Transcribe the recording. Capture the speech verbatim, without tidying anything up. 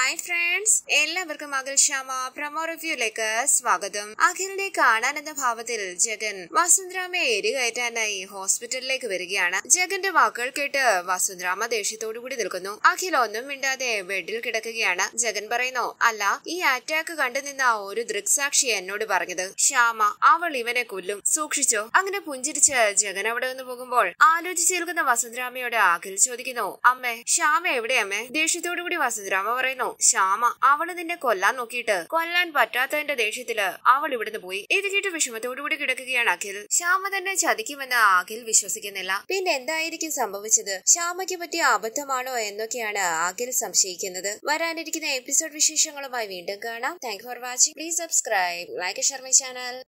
Hi friends, എല്ലാവർക്കും അഖിൽശ്യാമ promo റിവ്യൂയിലേക്ക് സ്വാഗതം. അഖിലിനെ കാണാനെന്ന ഭാവത്തിൽ ജഗൻ വസുന്ധരാമയെ എരികയറ്റാനായി ഹോസ്പിറ്റലിലേക്ക് വരികയാണ്. ജഗന്റെ വാക്കുകൾ കേട്ട് വസുന്ധരാമ ദേഷ്യത്തോടു കൂടി നിൽക്കുന്നു. അഖിൽ ഒന്നും മിണ്ടാതെ ബെഡിൽ കിടക്കുകയാണ്. ജഗൻ പറയുന്നു, അല്ല, ഈ അറ്റാക്ക് കണ്ടു നിന്ന ഒരു ദൃക്സാക്ഷി എന്നോട് പറഞ്ഞത് ശ്യാമ, അവൾ ഇവനെ കൊല്ലും, സൂക്ഷിച്ചോ. അങ്ങനെ പുഞ്ചിരിച്ച് ജഗൻ അവിടെ നിന്ന് പോകുമ്പോൾ ആലോചിച്ച് നിൽക്കുന്ന വസുന്ധരാമയോട് അഖിൽ ചോദിക്കുന്നു, അമ്മേ, ശ്യാമ എവിടെ അമ്മേ? ദേഷ്യത്തോടു കൂടി വസുന്ധരാമ പറയുന്നു, ശ്യാമ, അവള് നിന്നെ കൊല്ലാൻ നോക്കിയിട്ട് കൊല്ലാൻ പറ്റാത്തതിന്റെ ദേഷ്യത്തില് അവൾ ഇവിടുന്ന് പോയി. ഇത് കേട്ട് വിഷമത്തോടുകൂടി കിടക്കുകയാണ് അഖിൽ. ശ്യാമ തന്നെ ചതിക്കുമെന്ന് അഖിൽ വിശ്വസിക്കുന്നില്ല. പിന്നെ എന്തായിരിക്കും സംഭവിച്ചത്? ശ്യാമയ്ക്ക് പറ്റിയ അബദ്ധമാണോ എന്നൊക്കെയാണ് അഖിൽ സംശയിക്കുന്നത്. വരാനിരിക്കുന്ന എപ്പിസോഡ് വിശേഷങ്ങളുമായി വീണ്ടും കാണാം. Thank for watching. Please subscribe, like, share my channel.